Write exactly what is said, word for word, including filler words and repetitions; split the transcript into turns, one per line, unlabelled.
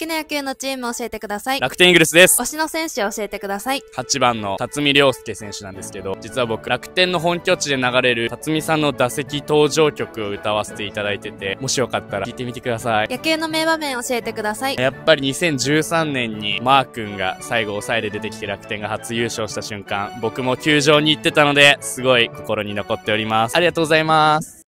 きな野球のチームを教えてください。
楽天イーグルスです。
推しの選手を教えてください。
はちばんの辰巳涼介選手なんですけど、実は僕、楽天の本拠地で流れる辰巳さんの打席登場曲を歌わせていただいてて、もしよかったら聴いてみてください。
野球の名場面を教えてください。
やっぱりにせんじゅうさんねんにマー君が最後抑えで出てきて楽天が初優勝した瞬間、僕も球場に行ってたので、すごい心に残っております。ありがとうございます。